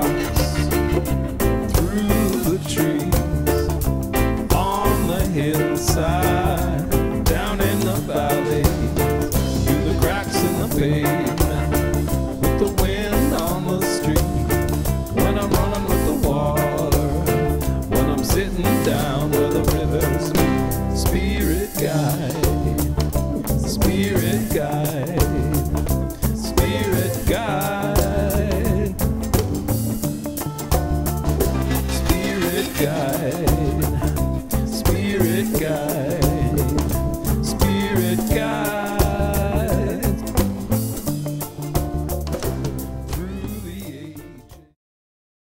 through the trees, on the hillside, down in the valley, through the cracks in the pavement, with the wind on the street, when I'm running with the water, when I'm sitting down where the rivers meet. Spirit guide, spirit guide, spirit guide, spirit guide.